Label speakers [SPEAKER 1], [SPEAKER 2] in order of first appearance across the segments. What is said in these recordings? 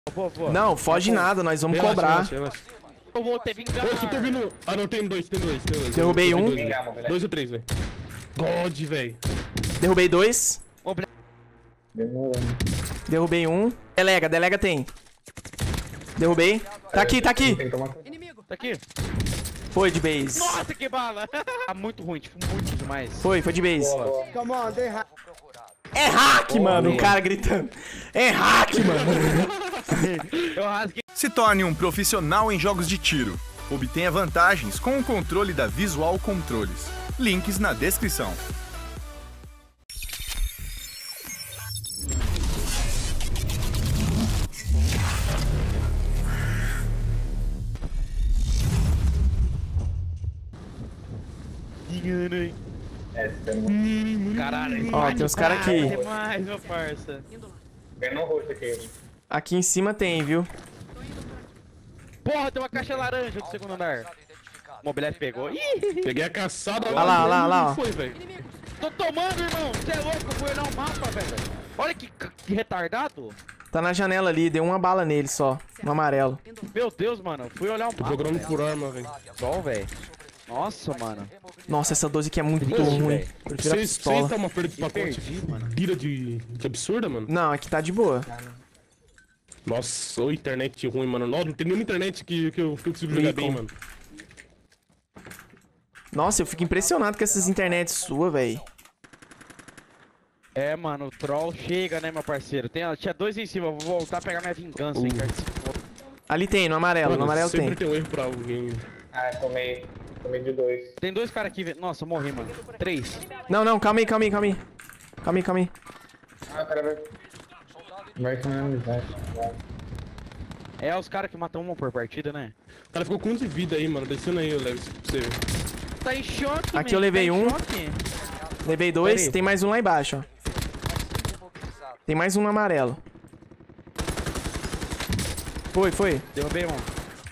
[SPEAKER 1] Boa.
[SPEAKER 2] Não, foge nada, nós vamos cobrar.
[SPEAKER 3] Relaxa.
[SPEAKER 1] Eu vou ter vingança.
[SPEAKER 3] Oxe, tô vindo. Ah, não, tem dois.
[SPEAKER 2] Derrubei um.
[SPEAKER 3] Dois ou três, velho. God, velho.
[SPEAKER 2] Derrubei dois. Derrubei um. Delega tem. Derrubei. Tá aqui.
[SPEAKER 4] Inimigo.
[SPEAKER 1] Tá aqui.
[SPEAKER 2] Foi de base.
[SPEAKER 1] Nossa, que bala. Tá muito ruim, tipo, muito demais.
[SPEAKER 2] Foi de base.
[SPEAKER 5] Come on, dei hack.
[SPEAKER 2] É hack, mano, o cara gritando. É hack, mano.
[SPEAKER 1] Eu rasguei.
[SPEAKER 6] Se torne um profissional em jogos de tiro. Obtenha vantagens com o controle da Visual Controles. Links na descrição.
[SPEAKER 1] Caralho.
[SPEAKER 2] Ó, tem uns caras aqui.
[SPEAKER 1] Demais, meu parça.
[SPEAKER 4] Vem no rosto aqui.
[SPEAKER 2] Aqui em cima tem, viu?
[SPEAKER 1] Porra, tem uma caixa laranja do segundo andar. O mobilete pegou. Ih,
[SPEAKER 3] Peguei a caçada
[SPEAKER 2] Olha lá.
[SPEAKER 3] Não foi, velho.
[SPEAKER 1] tô tomando, irmão. Você é louco, fui olhar o mapa, velho. Olha que retardado.
[SPEAKER 2] Tá na janela ali, deu uma bala nele só. No amarelo.
[SPEAKER 1] Meu Deus, mano. Fui olhar o
[SPEAKER 3] Tô
[SPEAKER 1] mapa.
[SPEAKER 3] procurando por arma, velho.
[SPEAKER 1] Sol, velho. Nossa, mano.
[SPEAKER 2] Nossa, essa 12 aqui é muito
[SPEAKER 1] Triste,
[SPEAKER 2] ruim.
[SPEAKER 1] velho.
[SPEAKER 2] Prefiro a
[SPEAKER 3] Vocês
[SPEAKER 2] pistola.
[SPEAKER 3] tá uma perda de pacote
[SPEAKER 1] perdi, mano.
[SPEAKER 3] bira de absurda, mano?
[SPEAKER 2] Não, aqui tá de boa.
[SPEAKER 3] Nossa, ô internet ruim, mano. Nossa, não tem nenhuma internet que eu consigo jogar bem, mano.
[SPEAKER 2] Nossa, eu fico impressionado com essas internets suas, velho.
[SPEAKER 1] É, mano, o troll chega, né, meu parceiro? Tinha dois em cima, eu vou voltar a pegar minha vingança, hein, cara.
[SPEAKER 2] Ali tem, no amarelo, no amarelo
[SPEAKER 3] sempre
[SPEAKER 2] tem.
[SPEAKER 3] tem um erro pra alguém.
[SPEAKER 4] Ah, tomei de dois.
[SPEAKER 1] Tem dois caras aqui, nossa, eu morri, mano. 3.
[SPEAKER 2] Não, calma aí. Calma aí.
[SPEAKER 4] Ah, pera. Vai com a amizade.
[SPEAKER 1] É os caras que matam uma por partida, né?
[SPEAKER 3] O cara ficou com 11 de vida aí, mano. Descendo aí, Leves, pra você ver.
[SPEAKER 1] Tá em choque,
[SPEAKER 2] Aqui
[SPEAKER 1] man,
[SPEAKER 2] eu levei
[SPEAKER 1] tá em
[SPEAKER 2] um.
[SPEAKER 1] choque.
[SPEAKER 2] Levei dois,
[SPEAKER 1] Pera aí.
[SPEAKER 2] tem mais um lá embaixo, ó. Tem mais um no amarelo. Foi.
[SPEAKER 1] Derrubei um.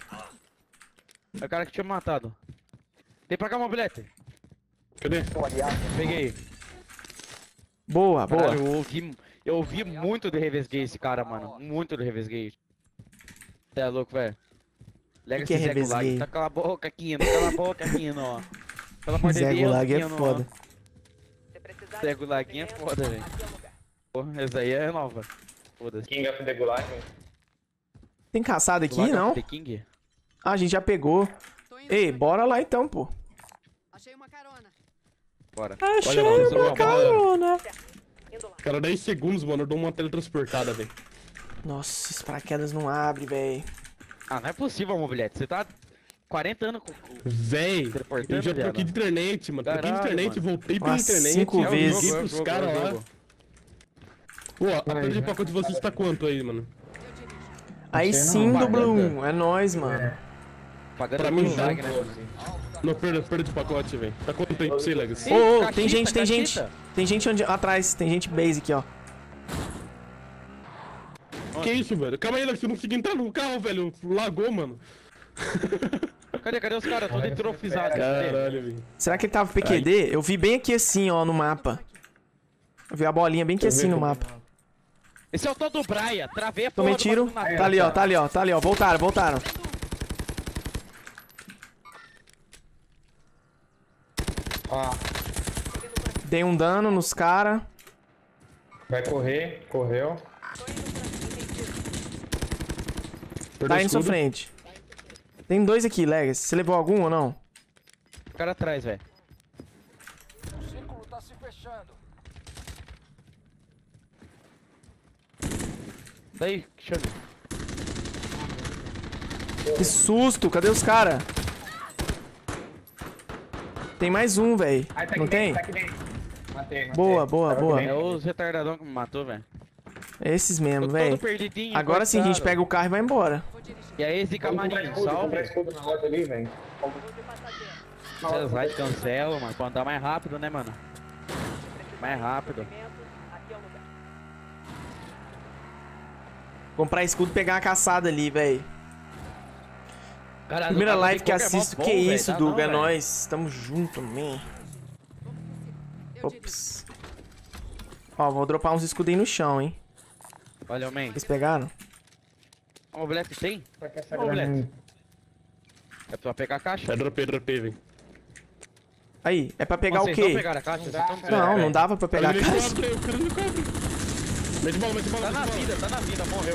[SPEAKER 1] É o cara que tinha matado. Vem pra cá, mobilete.
[SPEAKER 3] Cadê?
[SPEAKER 1] Peguei.
[SPEAKER 2] Boa.
[SPEAKER 1] Caralho, eu ouvi muito de revesguei esse cara, mano. Muito de revesguei. Você é louco, velho. Lega
[SPEAKER 2] Que
[SPEAKER 1] esse Zé
[SPEAKER 2] revesguei?
[SPEAKER 1] Gulag. Tá cala a boca, Kino. Cala a boca, Kino, ó. Pelo amor de
[SPEAKER 2] Zé
[SPEAKER 1] Deus,
[SPEAKER 2] Gulag é
[SPEAKER 1] Kino, ó.
[SPEAKER 2] foda.
[SPEAKER 1] Zé Gulaguinho é foda, velho. Porra, essa aí é nova. Foda-se.
[SPEAKER 4] King of the Gulag.
[SPEAKER 2] Tem caçada aqui,
[SPEAKER 1] Gulag
[SPEAKER 2] não?
[SPEAKER 1] of The King?
[SPEAKER 2] Ah, a gente já pegou. Ei, bora lá então, pô.
[SPEAKER 4] Achei uma carona.
[SPEAKER 1] Bora.
[SPEAKER 2] Achei
[SPEAKER 3] Olha,
[SPEAKER 1] mano,
[SPEAKER 2] uma carona.
[SPEAKER 3] Cara, 10 segundos, mano. Eu dou uma teletransportada, velho.
[SPEAKER 2] Nossa, esse paraquedas não abre, velho.
[SPEAKER 1] Ah, não é possível, mobilete. Você tá 40 anos com...
[SPEAKER 3] Véi,
[SPEAKER 1] Teleportando,
[SPEAKER 3] eu já
[SPEAKER 1] viado.
[SPEAKER 3] troquei de internet, mano. Troquei de
[SPEAKER 1] Caralho,
[SPEAKER 3] internet,
[SPEAKER 1] mano.
[SPEAKER 3] voltei pela
[SPEAKER 2] Umas
[SPEAKER 3] internet.
[SPEAKER 2] 5
[SPEAKER 3] eu
[SPEAKER 2] vezes.
[SPEAKER 3] liguei pros caras lá.
[SPEAKER 1] jogo.
[SPEAKER 3] Pô, a perda de pacote de vocês tá quanto aí, mano?
[SPEAKER 2] Aí sim, do Bloom. É nóis, mano.
[SPEAKER 1] Pagando
[SPEAKER 3] Pra
[SPEAKER 1] pelo
[SPEAKER 3] mim,
[SPEAKER 1] lag,
[SPEAKER 3] já.
[SPEAKER 1] né?
[SPEAKER 3] Não, perda de pacote, velho. Tá quanto tempo pra você, Legacy?
[SPEAKER 2] Ô,
[SPEAKER 1] Cachita,
[SPEAKER 2] tem gente.
[SPEAKER 1] cachita.
[SPEAKER 2] Tem gente onde... atrás, tem gente base aqui, ó.
[SPEAKER 3] Que isso, velho? Calma aí, Legacy. Eu não consegui entrar no carro, velho. Lagou, mano.
[SPEAKER 1] Cadê os caras? Tô detrofizado.
[SPEAKER 3] Caralho, velho.
[SPEAKER 2] Será que ele tava PQD? Eu vi bem aqui assim, ó, no mapa. Eu vi a bolinha bem aqui assim no mapa.
[SPEAKER 1] Esse é o tal do Braia. Travei a
[SPEAKER 2] Tomei
[SPEAKER 1] porra do
[SPEAKER 2] tiro.
[SPEAKER 1] bagulho na
[SPEAKER 2] Tá ali, ó, tá ali, ó. Voltaram.
[SPEAKER 4] Ó,
[SPEAKER 2] Dei um dano nos caras.
[SPEAKER 4] vai correr. Correu.
[SPEAKER 3] Perdeu
[SPEAKER 2] Tá aí
[SPEAKER 3] o
[SPEAKER 2] na sua
[SPEAKER 3] escudo.
[SPEAKER 2] frente. Tem dois aqui, Legacy. Você levou algum ou não?
[SPEAKER 1] O cara atrás, velho. Daí, deixa eu ver.
[SPEAKER 2] Que susto, cadê os caras? Tem mais um, velho.
[SPEAKER 4] Ai, tá aqui
[SPEAKER 2] Não tem?
[SPEAKER 4] dentro, tá aqui dentro. Matei.
[SPEAKER 2] Boa.
[SPEAKER 4] Tava aqui
[SPEAKER 1] É
[SPEAKER 4] dentro.
[SPEAKER 1] os retardadão que me matou, velho.
[SPEAKER 2] Esses
[SPEAKER 1] Tô
[SPEAKER 2] mesmo,
[SPEAKER 1] todo
[SPEAKER 2] velho.
[SPEAKER 1] perdidinho.
[SPEAKER 2] Agora sim, a gente
[SPEAKER 1] coitado.
[SPEAKER 2] pega o carro e vai embora.
[SPEAKER 1] E aí, esse
[SPEAKER 4] Vamos comprar
[SPEAKER 1] camarim,
[SPEAKER 4] escudo, comprar
[SPEAKER 1] salve.
[SPEAKER 4] escudo na loja ali, velho.
[SPEAKER 1] Vocês vai cancela, mano. Pra andar mais rápido, né, mano? Mais rápido.
[SPEAKER 2] Comprar escudo e pegar uma caçada ali, velho.
[SPEAKER 1] Caralho,
[SPEAKER 2] Primeira
[SPEAKER 1] o cara
[SPEAKER 2] live
[SPEAKER 1] de
[SPEAKER 2] que
[SPEAKER 1] Pokémon
[SPEAKER 2] assisto.
[SPEAKER 1] bom,
[SPEAKER 2] Que
[SPEAKER 1] velho.
[SPEAKER 2] isso,
[SPEAKER 1] Tá
[SPEAKER 2] Duga?
[SPEAKER 1] não,
[SPEAKER 2] É
[SPEAKER 1] velho.
[SPEAKER 2] nóis. Tamo junto, man. Ops. Ó, vou dropar uns escudos aí no chão, hein.
[SPEAKER 1] Valeu, man.
[SPEAKER 2] Vocês pegaram?
[SPEAKER 1] Mobilete tem?
[SPEAKER 4] Pra que essa
[SPEAKER 1] Mobilete.
[SPEAKER 4] grana?
[SPEAKER 1] É pra pegar a caixa?
[SPEAKER 3] É dropei, velho.
[SPEAKER 2] Aí, é pra pegar
[SPEAKER 1] Vocês
[SPEAKER 2] o
[SPEAKER 1] não
[SPEAKER 2] quê?
[SPEAKER 1] pegaram a caixa? Vocês tão
[SPEAKER 2] Não, não
[SPEAKER 1] velho.
[SPEAKER 2] dava pra pegar a
[SPEAKER 3] Ele
[SPEAKER 2] caixa.
[SPEAKER 3] cobre, o cara me cobre. Mete bala, mete bala.
[SPEAKER 1] Tá na vida, morreu.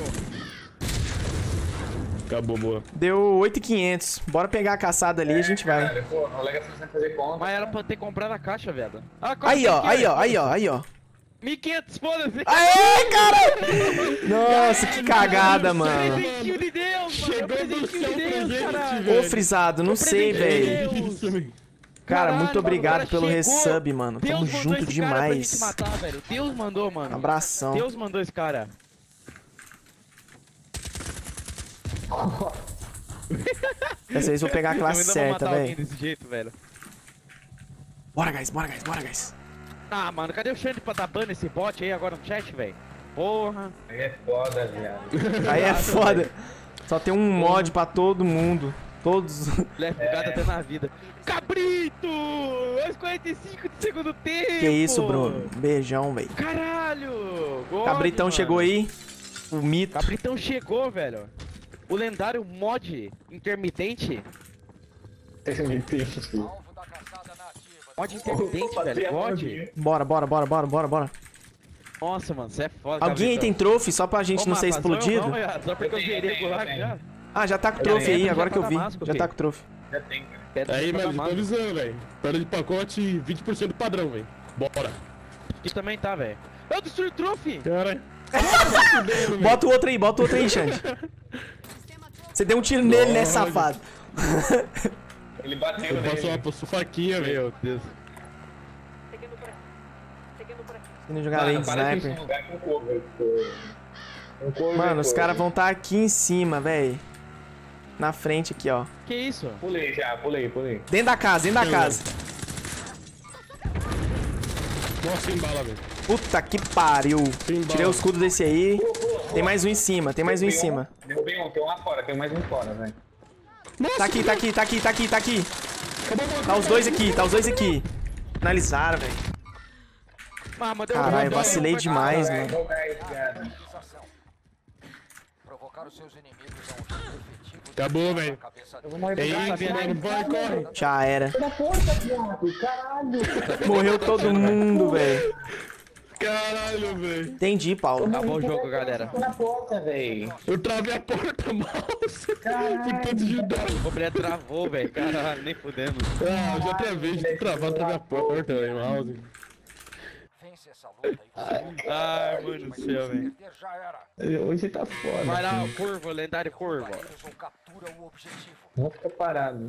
[SPEAKER 3] Acabou, boa.
[SPEAKER 2] Deu 8.500. Bora pegar a caçada ali e a gente vai.
[SPEAKER 4] Caralho, pô, o Lega tá sem fazer conta.
[SPEAKER 1] Mas era pra ter comprado a caixa, velho. Ah,
[SPEAKER 2] Aí, ó, aí, ó, aí, ó, aí, ó.
[SPEAKER 1] 1.500, foda-se.
[SPEAKER 2] Aê, cara! Nossa, que cagada, mano.
[SPEAKER 1] Presentinho de Deus, mano.
[SPEAKER 3] Chegou do
[SPEAKER 1] Presentinho
[SPEAKER 3] céu
[SPEAKER 1] de
[SPEAKER 3] pra
[SPEAKER 1] Deus,
[SPEAKER 3] gente,
[SPEAKER 1] caralho.
[SPEAKER 3] velho.
[SPEAKER 2] Ô, Frisado, não sei, velho.
[SPEAKER 3] Isso, velho.
[SPEAKER 2] Cara,
[SPEAKER 1] Caralho,
[SPEAKER 2] muito obrigado
[SPEAKER 1] mano, o
[SPEAKER 2] pelo
[SPEAKER 1] cara chegou.
[SPEAKER 2] resub, mano.
[SPEAKER 1] Deus
[SPEAKER 2] Tamo
[SPEAKER 1] mandou
[SPEAKER 2] junto
[SPEAKER 1] esse cara pra gente
[SPEAKER 2] demais.
[SPEAKER 1] matar, velho. Deus mandou, mano.
[SPEAKER 2] Abração.
[SPEAKER 1] Deus mandou esse cara.
[SPEAKER 2] Dessa vez eu vou pegar a classe
[SPEAKER 1] Eu ainda vou
[SPEAKER 2] certa,
[SPEAKER 1] matar alguém
[SPEAKER 2] velho.
[SPEAKER 1] desse jeito, velho.
[SPEAKER 2] Bora, guys, bora, guys, bora, guys.
[SPEAKER 1] Ah, mano, cadê o Xande pra dar ban nesse bot aí agora no chat, velho? Porra.
[SPEAKER 4] Aí é foda, viado.
[SPEAKER 2] Aí é foda. Só tem um mod pra todo mundo. Todos.
[SPEAKER 1] Leve bugado até na vida. Cabrito! Aos 45 de segundo tempo!
[SPEAKER 2] Que isso, Bruno? Beijão, velho.
[SPEAKER 1] Caralho! God,
[SPEAKER 2] Cabritão
[SPEAKER 1] mano.
[SPEAKER 2] chegou aí. O mito.
[SPEAKER 1] Cabritão chegou, velho. O lendário mod intermitente. Mod intermitente, velho. God.
[SPEAKER 2] Bora, bora, bora, bora, bora, bora.
[SPEAKER 1] Nossa, mano, você é foda.
[SPEAKER 2] Alguém aí tem trophy só pra gente não ser explodido?
[SPEAKER 1] Só porque eu virei pro lado já.
[SPEAKER 2] Ah, já tá com trophy aí, agora que eu vi.
[SPEAKER 1] Damasco,
[SPEAKER 2] Já tá
[SPEAKER 1] filho.
[SPEAKER 2] com trophy.
[SPEAKER 4] Já tem, cara.
[SPEAKER 1] Pedra
[SPEAKER 3] Aí,
[SPEAKER 1] de
[SPEAKER 3] mano, tô
[SPEAKER 1] Damasco.
[SPEAKER 3] avisando, velho. Perda de pacote, 20% padrão, velho. Bora.
[SPEAKER 1] Isso também tá, velho. Eu destruí o trophy!
[SPEAKER 3] Cara.
[SPEAKER 2] Bota o outro aí, Xande. Você deu um tiro nele, né, safado?
[SPEAKER 4] Ele bateu
[SPEAKER 3] Eu passo
[SPEAKER 4] nele.
[SPEAKER 3] uma sufaquinha, velho.
[SPEAKER 1] Meu Deus.
[SPEAKER 2] Indo jogar lane
[SPEAKER 4] Mano, para de
[SPEAKER 2] sniper.
[SPEAKER 4] ir num lugar com cover, pô. Com cover,
[SPEAKER 2] Mano, os
[SPEAKER 4] pô.
[SPEAKER 2] caras vão estar aqui em cima, velho. Na frente aqui, ó.
[SPEAKER 1] Que isso?
[SPEAKER 4] Pulei já, pulei.
[SPEAKER 2] Dentro da casa, dentro da casa.
[SPEAKER 3] Nossa, sem bala, velho.
[SPEAKER 2] Puta que pariu.
[SPEAKER 3] Tem bala.
[SPEAKER 2] Tirei o escudo desse aí. Tem mais um em cima, tem mais um em cima.
[SPEAKER 4] Derrubei um, tem um lá fora, tem mais um fora, velho.
[SPEAKER 2] Tá aqui, tá aqui, tá aqui, tá aqui, tá aqui. Tá os dois aqui, tá os dois aqui. Finalizaram, velho.
[SPEAKER 1] Ah, mas deu
[SPEAKER 2] Caralho,
[SPEAKER 1] um
[SPEAKER 2] vacilei demais,
[SPEAKER 4] Vai,
[SPEAKER 2] mano.
[SPEAKER 4] vou ganhar esse cara.
[SPEAKER 5] Provocar os seus inimigos é um jeito efetivo de
[SPEAKER 3] Acabou, velho.
[SPEAKER 5] cabeça
[SPEAKER 4] Eu vou morrer
[SPEAKER 3] É
[SPEAKER 4] do cara,
[SPEAKER 3] isso, mano. Vai, corre.
[SPEAKER 2] Já era.
[SPEAKER 4] da porta, viado, caralho.
[SPEAKER 2] Morreu todo mundo, velho.
[SPEAKER 3] Caralho, velho.
[SPEAKER 2] Entendi, Paulo.
[SPEAKER 1] Acabou o jogo, galera.
[SPEAKER 4] Tô na porta, velho.
[SPEAKER 3] Eu travei a porta, mouse. Fui todo ajudar.
[SPEAKER 1] O mulher travou, velho. Caralho, nem fudendo.
[SPEAKER 3] Ah, eu já travei, já travei a porta, velho, mouse.
[SPEAKER 5] vence essa luta e você
[SPEAKER 1] Ai, mano do céu, velho.
[SPEAKER 5] perder já era.
[SPEAKER 4] Hoje tá foda.
[SPEAKER 1] Vai lá, curva, lendário curva.
[SPEAKER 5] Eles ou captura o objetivo.
[SPEAKER 4] Não fica parado.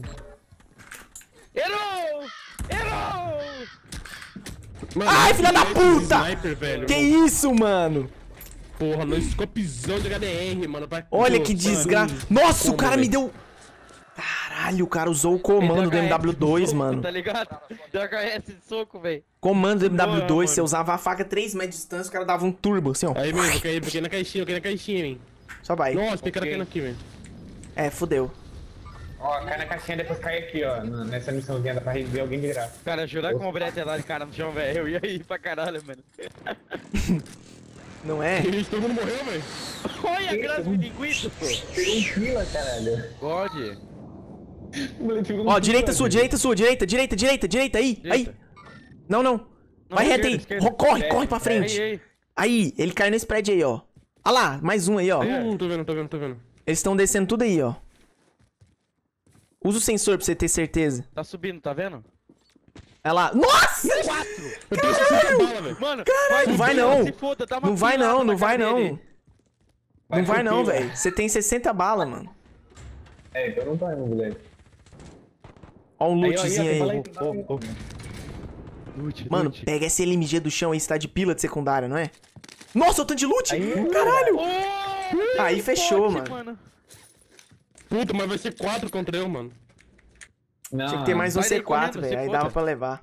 [SPEAKER 1] Errou! Errou!
[SPEAKER 3] Mano,
[SPEAKER 2] Ai, filha da
[SPEAKER 3] esse
[SPEAKER 2] puta!
[SPEAKER 3] Sniper, velho.
[SPEAKER 2] Que isso, mano?
[SPEAKER 3] Porra, no scopezão de HDR, mano. Vai...
[SPEAKER 2] Olha
[SPEAKER 3] Pô,
[SPEAKER 2] que
[SPEAKER 3] mano.
[SPEAKER 2] desgraça. Nossa, o
[SPEAKER 3] Como,
[SPEAKER 2] cara me
[SPEAKER 3] velho?
[SPEAKER 2] deu... Caralho, o cara usou o comando do MW2, mano.
[SPEAKER 1] Tá ligado? Deu HS de soco, velho.
[SPEAKER 2] Comando do MW2,
[SPEAKER 1] Boa,
[SPEAKER 2] você
[SPEAKER 1] mano.
[SPEAKER 2] usava a faca 3 metros de distância, o cara dava um turbo, assim, ó.
[SPEAKER 3] Aí mesmo, eu caí na caixinha, hein.
[SPEAKER 2] Só vai.
[SPEAKER 3] Nossa, tem cara caindo aqui, velho.
[SPEAKER 2] É, fudeu.
[SPEAKER 4] Ó, cai na caixinha, depois cai aqui, ó. Nessa missãozinha, dá pra reviver alguém de graça.
[SPEAKER 1] Cara, jurar com o brete lá de cara no chão, velho. Eu ia ir pra caralho, mano.
[SPEAKER 2] Não é?
[SPEAKER 3] Ih, todo mundo morreu, velho.
[SPEAKER 1] Olha a graça de linguiça, pô.
[SPEAKER 4] Pegou um fila, caralho.
[SPEAKER 1] God.
[SPEAKER 4] O moleque pegou um
[SPEAKER 2] Ó,
[SPEAKER 4] fila,
[SPEAKER 2] direita
[SPEAKER 4] velho.
[SPEAKER 2] sua, direita, aí, aí. Não, não. Vai reto aí.
[SPEAKER 1] esquerda.
[SPEAKER 2] Corre pra frente.
[SPEAKER 1] Aí.
[SPEAKER 2] Aí, ele caiu nesse prédio aí, ó. Olha lá, mais um aí, ó.
[SPEAKER 3] Tô vendo.
[SPEAKER 2] Eles estão descendo tudo aí, ó. Usa o sensor pra você ter certeza.
[SPEAKER 1] Tá subindo, tá vendo?
[SPEAKER 2] Olha lá. Nossa!
[SPEAKER 3] Eu tenho 60 bala, velho.
[SPEAKER 1] Mano,
[SPEAKER 2] Não vai não.
[SPEAKER 1] Se foda, dá uma
[SPEAKER 2] Não vai
[SPEAKER 1] pilada
[SPEAKER 2] não,
[SPEAKER 1] na
[SPEAKER 2] não vai
[SPEAKER 1] cara
[SPEAKER 2] não.
[SPEAKER 1] dele.
[SPEAKER 2] Não vai não,
[SPEAKER 4] tranquilo.
[SPEAKER 2] velho. Você tem 60 balas, mano.
[SPEAKER 4] É, então não vai, moleque.
[SPEAKER 2] Ó um
[SPEAKER 4] Aí, ó,
[SPEAKER 2] lootzinho aí.
[SPEAKER 4] tem bala aí.
[SPEAKER 1] Loot,
[SPEAKER 2] Mano,
[SPEAKER 1] loot.
[SPEAKER 2] pega essa LMG do chão aí, você tá de pila de secundária, não é? Nossa, o tanto de loot! Caralho!
[SPEAKER 1] Oh,
[SPEAKER 2] Aí fechou,
[SPEAKER 1] pote,
[SPEAKER 2] mano.
[SPEAKER 3] Puta, mas vai ser 4 contra eu, mano.
[SPEAKER 4] Não,
[SPEAKER 2] Tinha que ter mais um
[SPEAKER 1] vai daí
[SPEAKER 2] C4,
[SPEAKER 1] correndo,
[SPEAKER 2] velho.
[SPEAKER 1] se
[SPEAKER 2] Aí
[SPEAKER 1] foda.
[SPEAKER 2] dava pra levar.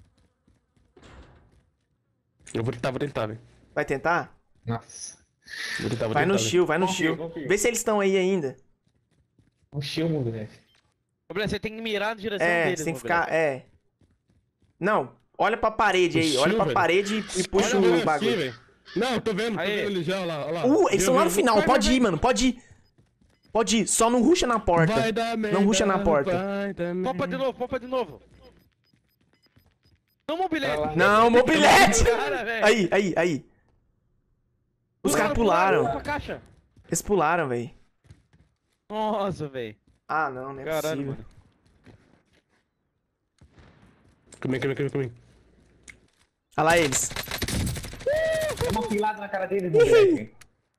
[SPEAKER 3] Eu vou tentar, velho.
[SPEAKER 2] Vai tentar?
[SPEAKER 4] Nossa.
[SPEAKER 3] Vou tentar,
[SPEAKER 2] Vai no
[SPEAKER 3] velho.
[SPEAKER 2] shield, vai no
[SPEAKER 4] Confio,
[SPEAKER 2] shield.
[SPEAKER 4] confio.
[SPEAKER 2] Vê se eles estão aí ainda.
[SPEAKER 4] Um shield, moleque.
[SPEAKER 1] Ô, Brett, você tem que mirar na direção
[SPEAKER 2] É,
[SPEAKER 1] deles,
[SPEAKER 2] você tem que
[SPEAKER 1] meu Brett.
[SPEAKER 2] ficar. É. Não, olha pra parede aí.
[SPEAKER 3] O
[SPEAKER 2] Olha pra
[SPEAKER 3] shield,
[SPEAKER 2] parede e puxa
[SPEAKER 3] Olha,
[SPEAKER 2] o
[SPEAKER 3] velho,
[SPEAKER 2] bagulho.
[SPEAKER 3] aqui, velho. Não, tô vendo
[SPEAKER 1] Aí.
[SPEAKER 3] ele já, olha lá.
[SPEAKER 2] Eles estão lá no final,
[SPEAKER 1] Vai,
[SPEAKER 2] pode
[SPEAKER 1] vai,
[SPEAKER 2] ir, mano, pode ir. Pode ir, só não rusha na porta.
[SPEAKER 3] Vai dar merda,
[SPEAKER 2] Não rusha na porta.
[SPEAKER 3] vai dar merda.
[SPEAKER 1] Popa de novo. Não, mobilete.
[SPEAKER 2] Não, mobilete!
[SPEAKER 1] Cara, velho.
[SPEAKER 2] Aí. Os caras pularam.
[SPEAKER 1] Pra caixa.
[SPEAKER 2] Eles pularam, velho.
[SPEAKER 1] Nossa, velho.
[SPEAKER 2] Ah, não é
[SPEAKER 1] Caralho,
[SPEAKER 2] possível.
[SPEAKER 1] mano.
[SPEAKER 3] Caminho.
[SPEAKER 2] Olha lá eles.
[SPEAKER 4] Deu uma pilada na cara dele, moleque.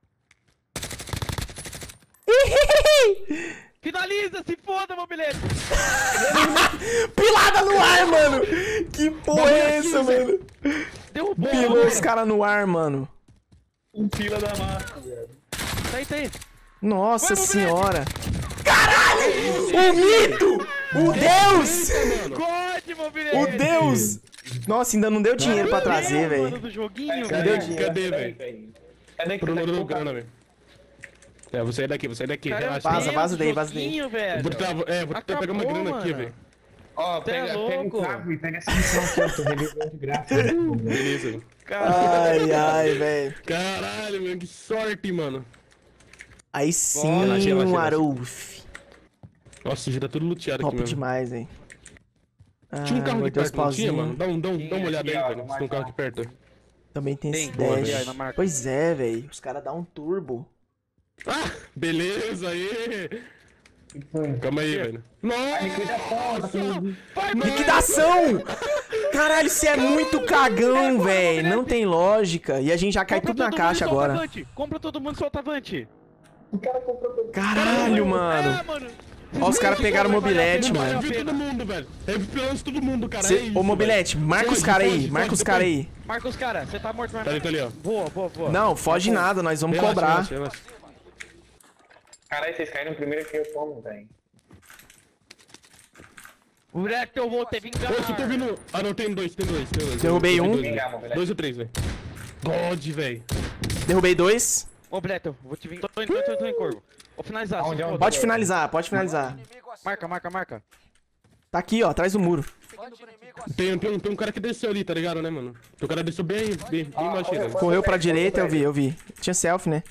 [SPEAKER 1] Finaliza, se foda, mobilete.
[SPEAKER 2] Pilada no ar, mano! Que porra é essa, mano?
[SPEAKER 1] Derrubou.
[SPEAKER 2] Pilou os caras no ar, mano.
[SPEAKER 4] Fila da massa, velho.
[SPEAKER 1] Tá aí.
[SPEAKER 2] Nossa
[SPEAKER 1] Vai,
[SPEAKER 2] senhora. Caralho! O mito! O Deus!
[SPEAKER 1] God, mobilete.
[SPEAKER 2] O Deus! Nossa, ainda não deu dinheiro pra trazer,
[SPEAKER 1] Mano,
[SPEAKER 2] velho.
[SPEAKER 1] do joguinho,
[SPEAKER 2] Cadê
[SPEAKER 1] velho.
[SPEAKER 2] o dinheiro?
[SPEAKER 3] Cadê, velho?
[SPEAKER 4] Cadê que
[SPEAKER 3] Pro
[SPEAKER 4] você
[SPEAKER 3] número do
[SPEAKER 4] tá
[SPEAKER 3] grana, velho. É, vou sair daqui.
[SPEAKER 1] Cara,
[SPEAKER 3] Relaxa.
[SPEAKER 2] Vaza
[SPEAKER 1] Deus,
[SPEAKER 2] daí.
[SPEAKER 1] joguinho, velho.
[SPEAKER 3] Vou tentar pegar uma grana aqui,
[SPEAKER 1] mano.
[SPEAKER 3] velho.
[SPEAKER 4] Ó,
[SPEAKER 1] Cê é
[SPEAKER 4] pega o
[SPEAKER 1] louco.
[SPEAKER 4] cravo e pega essa missão aqui, ó. Tô realizando de graça.
[SPEAKER 3] Beleza, velho.
[SPEAKER 2] Ai, velho.
[SPEAKER 3] Caralho, mano, que sorte, mano.
[SPEAKER 2] Aí sim,
[SPEAKER 3] Relaxa.
[SPEAKER 2] Aruf.
[SPEAKER 3] Nossa, já tá tudo luteado aqui
[SPEAKER 2] Top
[SPEAKER 3] mesmo.
[SPEAKER 2] demais, hein.
[SPEAKER 3] Tinha um carro aqui perto, não tinha,
[SPEAKER 2] pauzinho.
[SPEAKER 3] mano? Dá uma olhada aí,
[SPEAKER 4] Tinha,
[SPEAKER 3] velho. Se tem um carro aqui perto.
[SPEAKER 2] Também tem
[SPEAKER 1] Tem,
[SPEAKER 2] esse
[SPEAKER 1] boa,
[SPEAKER 2] dash.
[SPEAKER 1] aí na marca.
[SPEAKER 2] Pois é, velho. Os caras dão um turbo.
[SPEAKER 3] Ah, beleza, aí. Calma aí, velho. Nossa!
[SPEAKER 2] Liquidação! Caralho, você é muito cagão, velho. Não tem lógica. E a gente já cai tudo na caixa agora.
[SPEAKER 1] Compra todo mundo solta avante.
[SPEAKER 2] Caralho, mano.
[SPEAKER 1] mano.
[SPEAKER 2] Ó, os caras pegaram o mobilete,
[SPEAKER 3] Mano,
[SPEAKER 2] mano.
[SPEAKER 3] eu vi todo mundo, velho. Eu vi pelo menos todo mundo, cara.
[SPEAKER 2] Cê...
[SPEAKER 3] É isso,
[SPEAKER 2] Ô, mobilete, marca os caras aí. Marca os caras aí.
[SPEAKER 1] Marca os caras, você tá morto, mas...
[SPEAKER 3] Tá ali, ó.
[SPEAKER 1] Boa.
[SPEAKER 2] Não, foge nada. Nós vamos cobrar.
[SPEAKER 3] Relaxa.
[SPEAKER 4] Caralho, vocês caíram primeiro que eu tomo, velho.
[SPEAKER 1] Moleque, eu vou ter vingança.
[SPEAKER 3] Ô, você tá vindo... Ah, não, tem dois.
[SPEAKER 2] Derrubei um.
[SPEAKER 3] Dois ou três, velho. God, velho.
[SPEAKER 2] Derrubei dois.
[SPEAKER 1] Ô, Bleto, vou te vingar. Tô em corvo. Vou finalizar.
[SPEAKER 4] Onde
[SPEAKER 1] se
[SPEAKER 4] é o-
[SPEAKER 1] foda.
[SPEAKER 2] Pode finalizar, pode finalizar.
[SPEAKER 5] Inimigo acima.
[SPEAKER 1] Marca.
[SPEAKER 2] Tá aqui, ó, atrás do muro.
[SPEAKER 5] Bande inimigo acima.
[SPEAKER 3] Tem um cara que desceu ali, tá ligado, né, mano? O cara desceu bem embaixo, né?
[SPEAKER 2] Correu pra direita, eu vi. Tinha selfie, né?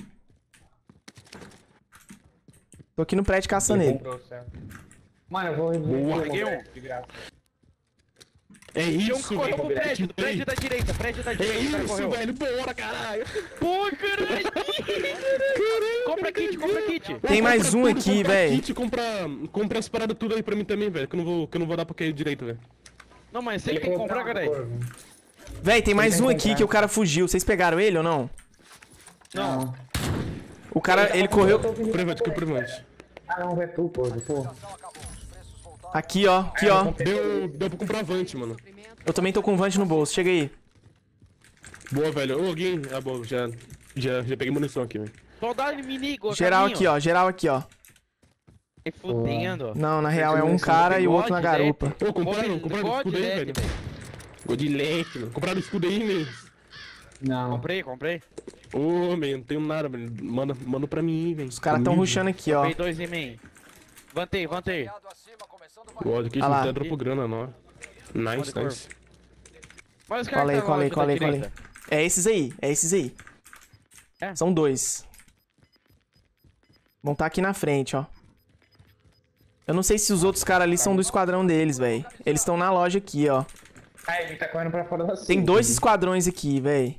[SPEAKER 2] Tô aqui no prédio caçando ele.
[SPEAKER 4] Mano, eu vou
[SPEAKER 1] Peguei um.
[SPEAKER 4] de graça.
[SPEAKER 3] É
[SPEAKER 1] Tem um que
[SPEAKER 3] isso,
[SPEAKER 1] correu pro
[SPEAKER 3] velho.
[SPEAKER 1] prédio da direita,
[SPEAKER 3] É
[SPEAKER 1] o cara
[SPEAKER 3] isso,
[SPEAKER 1] correu.
[SPEAKER 3] velho. Bora, caralho.
[SPEAKER 1] Pô, caralho. Compra kit.
[SPEAKER 2] Tem mais um aqui,
[SPEAKER 3] Compra
[SPEAKER 2] velho.
[SPEAKER 3] kit, compra as paradas tudo aí pra mim também, velho. Que eu não vou dar pra cair direito, velho.
[SPEAKER 1] Não, mas você tem que comprar, caralho.
[SPEAKER 2] Véi, tem mais um aqui que o cara fugiu. Vocês pegaram ele ou não?
[SPEAKER 1] Não.
[SPEAKER 2] O cara, ele correu...
[SPEAKER 3] Prevante, que prevante.
[SPEAKER 4] Ah, não, é tu, pô.
[SPEAKER 5] Acabou. Os preços voltaram.
[SPEAKER 2] Aqui, ó.
[SPEAKER 3] Deu pra comprar Avante, mano.
[SPEAKER 2] Eu também tô com um Vant no bolso. Chega aí.
[SPEAKER 3] Boa, velho. Ô, alguém... Ah, boa, já peguei munição aqui, velho.
[SPEAKER 1] Soldado inimigo.
[SPEAKER 2] Geral aqui, ó. Geral aqui, ó.
[SPEAKER 1] Se fudendo.
[SPEAKER 2] Não, na real é um cara e o outro na garupa.
[SPEAKER 3] Ô, compraram escudo aí, velho. Godilete, mano. Compraram escudo aí, velho.
[SPEAKER 4] Não.
[SPEAKER 1] Comprei.
[SPEAKER 3] Ô, man, não tenho nada, velho. Manda pra mim, velho.
[SPEAKER 2] Os caras tão rushando aqui, ó.
[SPEAKER 1] Comprei 2 em mim. Vantei.
[SPEAKER 5] Aliado acima, começando o
[SPEAKER 3] Ó, aqui
[SPEAKER 2] Ah lá.
[SPEAKER 3] até dropou grana, não. Nice.
[SPEAKER 1] Mas os caras
[SPEAKER 2] Cola aí,
[SPEAKER 1] que tá
[SPEAKER 2] cola aí,
[SPEAKER 1] na
[SPEAKER 2] cola aí, cola aí.
[SPEAKER 1] direita.
[SPEAKER 2] É esses aí.
[SPEAKER 1] É?
[SPEAKER 2] São dois. Vão tá aqui na frente, ó. Eu não sei se os outros caras ali são do esquadrão deles, velho. Eles estão na loja aqui, ó.
[SPEAKER 4] Ah, ele tá correndo pra fora da
[SPEAKER 2] Tem dois esquadrões aqui, velho.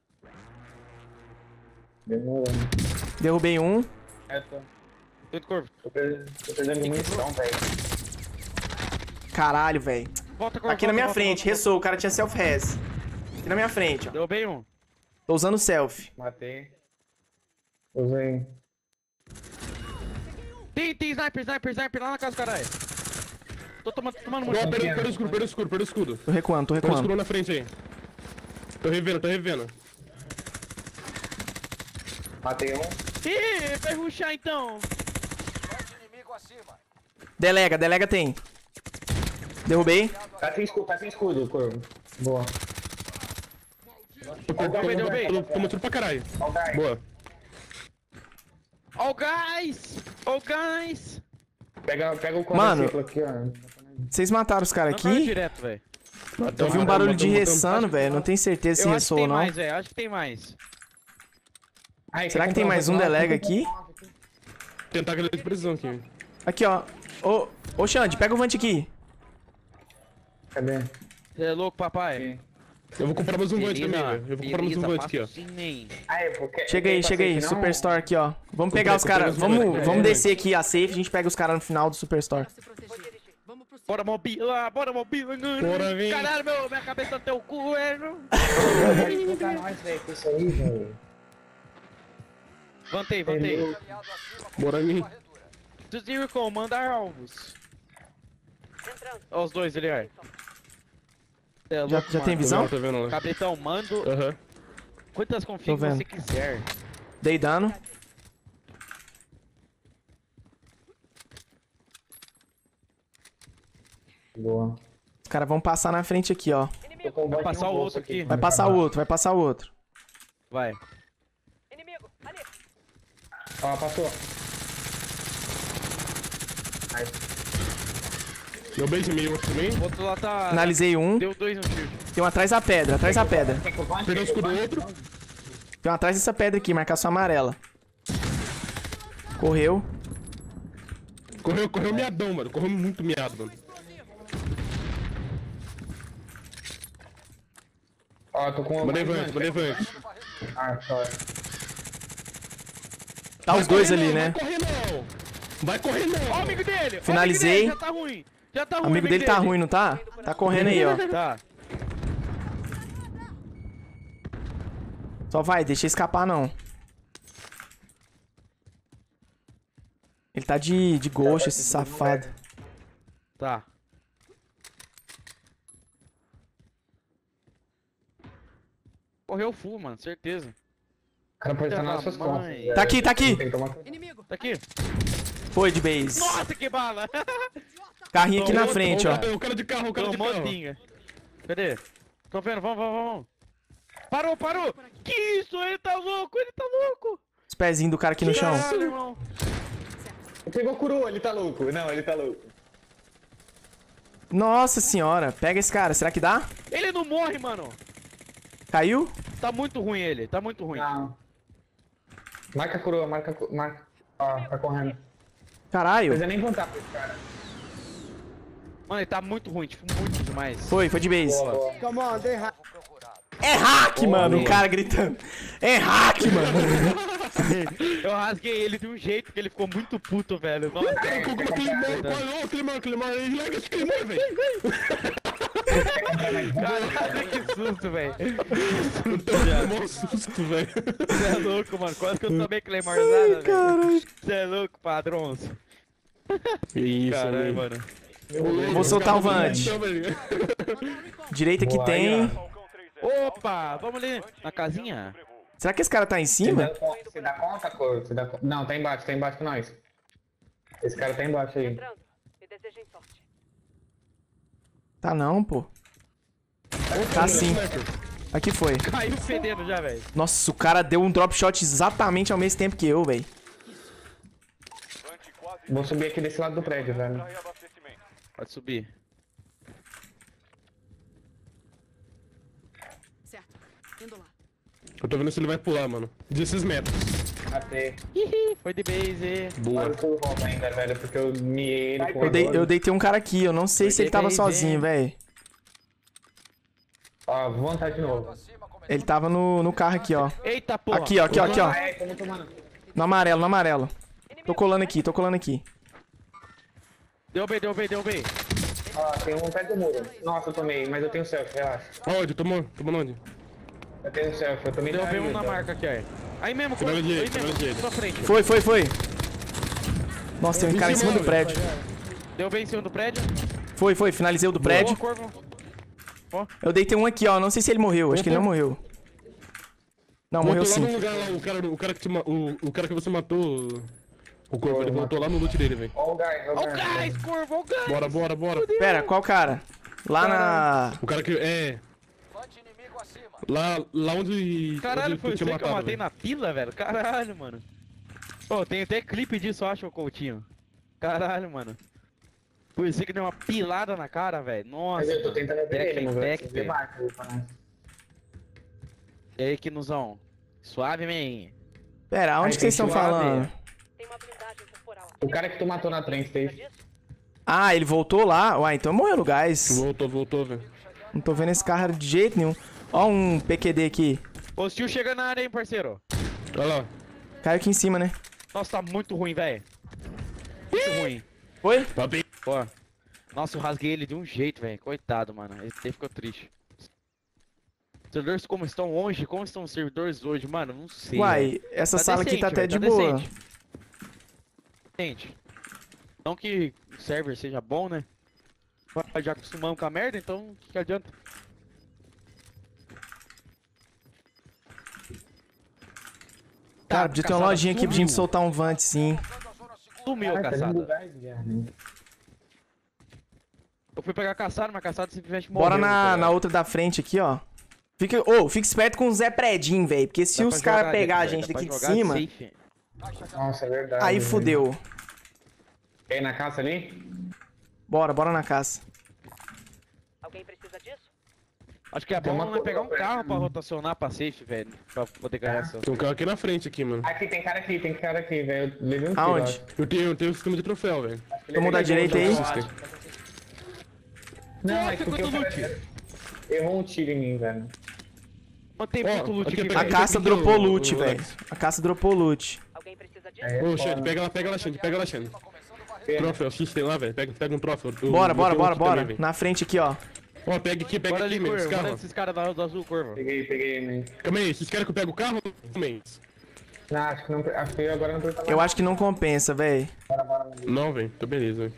[SPEAKER 4] Demorou.
[SPEAKER 2] Derrubei um.
[SPEAKER 1] Tô de corvo.
[SPEAKER 4] Tô perdendo munição, velho.
[SPEAKER 2] Caralho, velho.
[SPEAKER 1] Volta, corvo.
[SPEAKER 2] Aqui na minha
[SPEAKER 1] volta,
[SPEAKER 2] frente,
[SPEAKER 1] volta.
[SPEAKER 2] ressou. O cara tinha self-res. Aqui na minha frente, ó.
[SPEAKER 1] Derrubei um.
[SPEAKER 2] Tô usando self.
[SPEAKER 4] Matei. Usei.
[SPEAKER 1] Tem sniper lá na casa, caralho. Tô tomando
[SPEAKER 3] Ó,
[SPEAKER 1] muito.
[SPEAKER 3] perdeu o escudo.
[SPEAKER 2] Tô recuando, tô
[SPEAKER 3] Perdeu o
[SPEAKER 2] recuando.
[SPEAKER 3] escudo na frente aí. Tô revendo.
[SPEAKER 4] Matei um.
[SPEAKER 1] Ih, vai rushar então.
[SPEAKER 5] Bande inimigo acima.
[SPEAKER 2] Delega tem. Derrubei.
[SPEAKER 4] Tá sem escudo, corvo. Boa.
[SPEAKER 1] Derrubei.
[SPEAKER 3] Tô matando pra caralho.
[SPEAKER 4] Ó o Guy.
[SPEAKER 3] Boa.
[SPEAKER 1] Oh, guys.
[SPEAKER 4] Pega o
[SPEAKER 2] Mano.
[SPEAKER 4] quadriciclo aqui, ó.
[SPEAKER 2] Vocês mataram os caras
[SPEAKER 1] Não caiu
[SPEAKER 2] aqui?
[SPEAKER 1] direto, velho.
[SPEAKER 2] Eu vi um barulho de ressano, velho. Não tenho certeza se
[SPEAKER 1] Eu acho que
[SPEAKER 2] ressou
[SPEAKER 1] tem
[SPEAKER 2] ou não.
[SPEAKER 1] mais, velho. Acho que tem mais.
[SPEAKER 4] Ai,
[SPEAKER 2] Será
[SPEAKER 4] quer
[SPEAKER 2] que tem
[SPEAKER 4] comprar
[SPEAKER 2] mais um
[SPEAKER 4] uma-
[SPEAKER 2] delega aqui?
[SPEAKER 3] tentar aquela de precisão aqui.
[SPEAKER 2] Aqui, ó. Ô, Xande, pega o Vant aqui.
[SPEAKER 4] Cadê?
[SPEAKER 1] Você é louco, papai?
[SPEAKER 3] Eu vou comprar mais um Vant também, velho. Eu vou comprar mais um Vant aqui, ó.
[SPEAKER 4] Ah, é porque...
[SPEAKER 2] Chega aí, Superstore aqui, ó. Vamos pegar os caras. Vamos descer aqui a safe, a gente pega os caras no final do Superstore.
[SPEAKER 1] Bora, mobila,
[SPEAKER 3] Bora, vem.
[SPEAKER 1] Caralho, minha cabeça no teu cu, velho.
[SPEAKER 4] Pode botar nós, velho, com isso aí, velho.
[SPEAKER 1] Vantei.
[SPEAKER 5] Aliado acima,
[SPEAKER 3] Bora vir.
[SPEAKER 5] varredura.
[SPEAKER 1] Desvio comandar alvos. Ó os dois ali, ó. Cê é louco,
[SPEAKER 2] Já tem
[SPEAKER 1] mano.
[SPEAKER 2] visão?
[SPEAKER 3] Tá vendo lá?
[SPEAKER 1] Capitão, mando
[SPEAKER 3] Aham.
[SPEAKER 1] quantas
[SPEAKER 2] Tô
[SPEAKER 1] config
[SPEAKER 2] vendo.
[SPEAKER 1] você quiser.
[SPEAKER 2] Dei dano.
[SPEAKER 4] Boa.
[SPEAKER 2] Os caras vão passar na frente aqui, ó.
[SPEAKER 4] Tô com um
[SPEAKER 1] Vai
[SPEAKER 4] bote
[SPEAKER 1] passar
[SPEAKER 4] no
[SPEAKER 1] o
[SPEAKER 4] bolso
[SPEAKER 1] outro aqui.
[SPEAKER 2] Vai passar o outro, vai passar o outro.
[SPEAKER 1] Vai.
[SPEAKER 4] Ó, passou.
[SPEAKER 3] Deu bem de meio também.
[SPEAKER 1] O outro lá tá...
[SPEAKER 2] Finalizei um.
[SPEAKER 1] Deu 2 no shield.
[SPEAKER 2] Tem um atrás da pedra, atrás da pedra.
[SPEAKER 3] Perdeu o escudo do outro.
[SPEAKER 2] Tem um atrás dessa pedra aqui, marcação amarela. Correu.
[SPEAKER 3] Correu miadão, mano. Correu muito miado, mano.
[SPEAKER 4] Ó, tô com...
[SPEAKER 3] Mandei Vant.
[SPEAKER 4] Ah, sorry.
[SPEAKER 2] Tá os dois ali, né?
[SPEAKER 3] Vai correr não!
[SPEAKER 1] Ó o amigo dele!
[SPEAKER 2] Finalizei.
[SPEAKER 1] Já tá ruim. Já tá ruim.
[SPEAKER 2] O amigo dele tá ruim, não tá? Tá correndo aí, ó.
[SPEAKER 1] Tá.
[SPEAKER 2] Só vai, deixa escapar não. Ele tá de ghost, esse safado.
[SPEAKER 1] Tá. Correu full, mano, certeza.
[SPEAKER 4] O cara pode estar nas suas costas.
[SPEAKER 1] Mãe.
[SPEAKER 4] velho.
[SPEAKER 2] Tá aqui, tá aqui.
[SPEAKER 4] Tem que tomar...
[SPEAKER 1] Tá aqui.
[SPEAKER 2] Foi de base.
[SPEAKER 1] Nossa, que bala!
[SPEAKER 2] Carrinho aqui na frente, ó.
[SPEAKER 3] O cara de carro, o cara de
[SPEAKER 1] Tomou
[SPEAKER 3] carro.
[SPEAKER 1] tinga. Cadê? Tô vendo, vamos. Parou! Que isso? Ele tá louco!
[SPEAKER 2] Os pezinhos do cara aqui no chão.
[SPEAKER 1] Caralho, irmão.
[SPEAKER 4] Pegou curu, ele tá louco. Não, ele tá louco.
[SPEAKER 2] Nossa senhora, pega esse cara, será que dá?
[SPEAKER 1] Ele não morre, mano.
[SPEAKER 2] Caiu?
[SPEAKER 1] Tá muito ruim ele, tá muito ruim.
[SPEAKER 4] Não. Marca a coroa, marca. Ó, tá correndo. Não
[SPEAKER 2] Caralho.
[SPEAKER 4] precisa nem voltar pra esse cara.
[SPEAKER 1] Mano, ele tá muito ruim, tipo, muito demais.
[SPEAKER 2] Foi de base.
[SPEAKER 4] Boa.
[SPEAKER 5] Alvo procurado.
[SPEAKER 2] É hack, mano, o cara gritando. É hack, mano.
[SPEAKER 1] Eu rasguei ele de um jeito que ele ficou muito puto, velho. Nossa,
[SPEAKER 3] Climar, ele larga esse Climar, velho.
[SPEAKER 1] caralho, que susto, velho.
[SPEAKER 3] Mó susto, velho.
[SPEAKER 1] Você é louco, mano. Quase que eu tomei Claymorzada, velho. Você é louco, padrões.
[SPEAKER 3] Isso,
[SPEAKER 1] Caralho, mano.
[SPEAKER 2] Vou soltar o Vant. Direita que
[SPEAKER 4] Boa,
[SPEAKER 2] tem.
[SPEAKER 1] Opa, vamos ali na casinha.
[SPEAKER 2] Será que esse cara tá em cima?
[SPEAKER 4] Você dá conta, cor? Você dá... Não, tá embaixo com nós. Esse cara tá embaixo aí.
[SPEAKER 2] Tá não, pô. Tá sim. Aqui foi.
[SPEAKER 1] Caiu fedendo já, velho.
[SPEAKER 2] Nossa, o cara deu um drop shot exatamente ao mesmo tempo que eu, velho.
[SPEAKER 4] Vou subir aqui desse lado do prédio, velho.
[SPEAKER 1] Pode subir.
[SPEAKER 7] Certo. Indo lá.
[SPEAKER 3] Eu tô vendo se ele vai pular, mano. 16 metros.
[SPEAKER 4] Matei.
[SPEAKER 1] Foi de base.
[SPEAKER 3] Boa.
[SPEAKER 4] Olha o pulo volta ainda, velho, porque eu miei ele com
[SPEAKER 2] Eu deitei um cara aqui, eu não sei se ele tava sozinho, velho.
[SPEAKER 4] Ó, vou montar de novo.
[SPEAKER 5] Acima, começando
[SPEAKER 2] Ele tava no carro aqui, ó.
[SPEAKER 1] Eita, porra.
[SPEAKER 2] Aqui, ó.
[SPEAKER 4] Ah, é, tamo tomando.
[SPEAKER 2] No amarelo. Tô colando aqui.
[SPEAKER 1] Deu bem.
[SPEAKER 4] Ó, tem um perto do muro. Nossa, eu tomei, mas eu tenho selfie, relaxa.
[SPEAKER 3] Aonde? Tomou onde?
[SPEAKER 4] Eu tenho selfie, eu tomei
[SPEAKER 1] Deu bem um
[SPEAKER 4] vida.
[SPEAKER 1] na marca aqui, ó. Aí mesmo,
[SPEAKER 3] Final
[SPEAKER 1] aí
[SPEAKER 3] de direita,
[SPEAKER 1] mesmo,
[SPEAKER 3] final de direita.
[SPEAKER 1] sua frente.
[SPEAKER 2] Foi. Nossa, tem um cara em cima do prédio.
[SPEAKER 1] Deu bem em cima do prédio.
[SPEAKER 2] Foi, finalizei o do prédio.
[SPEAKER 1] Boa, corvo.
[SPEAKER 2] Eu deitei um aqui, ó. Não sei se ele morreu. Acho que ele não morreu. Não, morreu
[SPEAKER 3] Voltou lá
[SPEAKER 2] sim.
[SPEAKER 3] no lugar lá, o cara que você matou. O corvo, ele voltou lá no loot dele, velho.
[SPEAKER 4] Ó o gás, ó o
[SPEAKER 1] Ó o
[SPEAKER 4] gás.
[SPEAKER 1] gás, corvo, ó o gás.
[SPEAKER 3] Bora.
[SPEAKER 2] Pera, qual cara? Lá na...
[SPEAKER 3] O cara que. É.
[SPEAKER 5] Vante inimigo acima.
[SPEAKER 3] Lá onde.
[SPEAKER 1] Caralho,
[SPEAKER 3] onde
[SPEAKER 1] foi
[SPEAKER 3] tu
[SPEAKER 1] você
[SPEAKER 3] tinha
[SPEAKER 1] que eu
[SPEAKER 3] matado,
[SPEAKER 1] matei
[SPEAKER 3] velho.
[SPEAKER 1] na pila, velho? Caralho, mano. Pô, tem até clipe disso, eu acho, ô Coutinho. Caralho, mano. Foi você que deu uma pilada na cara, velho. Nossa.
[SPEAKER 4] Mas eu tô tentando ver ele, mano.
[SPEAKER 1] Back,
[SPEAKER 4] Você marca aí pra nós.
[SPEAKER 1] E aí, Kinuzão? Suave, man.
[SPEAKER 2] Pera, aonde
[SPEAKER 4] Aí
[SPEAKER 2] que vocês
[SPEAKER 4] tem
[SPEAKER 2] estão
[SPEAKER 4] suave.
[SPEAKER 2] falando?
[SPEAKER 7] Tem uma blindagem temporal.
[SPEAKER 4] O cara que tu matou na train station.
[SPEAKER 2] Ah, ele voltou lá? Uai, então morreu no gás.
[SPEAKER 3] Voltou, velho.
[SPEAKER 2] Não tô vendo esse cara de jeito nenhum. Ó um PQD aqui.
[SPEAKER 1] Ô, tio chega na área, hein, parceiro.
[SPEAKER 3] Olha lá.
[SPEAKER 2] Caiu aqui em cima, né?
[SPEAKER 1] Nossa, tá muito ruim, velho. Muito ruim.
[SPEAKER 2] Oi?
[SPEAKER 3] Tá bem.
[SPEAKER 1] Ó. Nossa, eu rasguei ele de um jeito, velho. Coitado, mano. Ele ficou triste. Os servidores como estão hoje? Como estão os servidores hoje, mano? Não sei.
[SPEAKER 2] Uai, essa
[SPEAKER 1] Tá
[SPEAKER 2] sala aqui tá
[SPEAKER 1] decente,
[SPEAKER 2] até
[SPEAKER 1] velho,
[SPEAKER 2] de boa.
[SPEAKER 1] decente. Gente, não que o server seja bom, né? Mas já acostumamos com a merda, então o que adianta?
[SPEAKER 2] Cara, podia ter uma
[SPEAKER 1] caçada
[SPEAKER 2] lojinha aqui pra gente
[SPEAKER 1] sumiu.
[SPEAKER 2] soltar um Vant, sim.
[SPEAKER 1] Sumiu a
[SPEAKER 4] Tá dentro do
[SPEAKER 1] caçada.
[SPEAKER 4] gás, viado.
[SPEAKER 1] Eu fui pegar a caçada, mas a caçada simplesmente morreu.
[SPEAKER 2] Bora
[SPEAKER 1] tá
[SPEAKER 2] na
[SPEAKER 1] ligado?
[SPEAKER 2] outra da frente aqui, ó. Fica esperto com o Zé Predinho, velho. Porque se
[SPEAKER 1] Dá
[SPEAKER 2] os
[SPEAKER 1] pra
[SPEAKER 2] caras
[SPEAKER 1] jogar,
[SPEAKER 2] pegar a
[SPEAKER 1] velho,
[SPEAKER 2] gente
[SPEAKER 1] dá pra
[SPEAKER 2] daqui de
[SPEAKER 1] jogar
[SPEAKER 2] cima,
[SPEAKER 1] safe.
[SPEAKER 4] Nossa, é verdade.
[SPEAKER 2] aí
[SPEAKER 4] velho.
[SPEAKER 2] fudeu.
[SPEAKER 4] Quer ir na caça ali?
[SPEAKER 2] Bora na caça.
[SPEAKER 7] Alguém precisa disso?
[SPEAKER 1] Acho que é
[SPEAKER 4] Tem
[SPEAKER 1] bom
[SPEAKER 4] uma
[SPEAKER 1] né, pegar um
[SPEAKER 4] curva,
[SPEAKER 1] carro
[SPEAKER 4] velho.
[SPEAKER 1] pra rotacionar pra safe, velho. Pra poder ganhar essa.
[SPEAKER 3] Tem um carro aqui na frente, aqui, mano.
[SPEAKER 4] Aqui, tem cara aqui, velho. Eu levei um tiro,
[SPEAKER 2] Aonde?
[SPEAKER 4] acho.
[SPEAKER 3] Eu tenho um sistema de troféu, velho.
[SPEAKER 2] Vamos dar direita aí?
[SPEAKER 4] Não, é
[SPEAKER 1] Nossa,
[SPEAKER 4] porque o
[SPEAKER 1] quanto
[SPEAKER 4] cara errou um tiro em mim, velho.
[SPEAKER 1] Mantém
[SPEAKER 3] Ó,
[SPEAKER 1] muito loot
[SPEAKER 3] aqui,
[SPEAKER 1] aqui,
[SPEAKER 3] pega
[SPEAKER 2] A
[SPEAKER 1] velho.
[SPEAKER 2] caça
[SPEAKER 3] aqui,
[SPEAKER 2] dropou
[SPEAKER 3] ô,
[SPEAKER 2] loot,
[SPEAKER 3] ô,
[SPEAKER 2] velho.
[SPEAKER 3] Alex.
[SPEAKER 2] A caça dropou loot.
[SPEAKER 7] Alguém precisa disso?
[SPEAKER 4] Aí é
[SPEAKER 3] Ô,
[SPEAKER 4] foda.
[SPEAKER 3] Xande, pega lá, Xande. Troféu, X tem lá, velho. Pega um troféu.
[SPEAKER 2] Bora.
[SPEAKER 3] Também, velho.
[SPEAKER 2] Na frente aqui, ó.
[SPEAKER 3] Ó, pega aqui,
[SPEAKER 1] Bora ali,
[SPEAKER 3] meu, esse
[SPEAKER 1] Corvo. Bora
[SPEAKER 3] carro.
[SPEAKER 1] esses caras do azul, Corvo.
[SPEAKER 4] Peguei, né?
[SPEAKER 3] Calma aí, vocês querem que eu pegue o carro ou não?
[SPEAKER 4] Não, acho que agora não precisa
[SPEAKER 2] Eu acho que não compensa, velho.
[SPEAKER 3] Não, velho. Tô beleza, velho.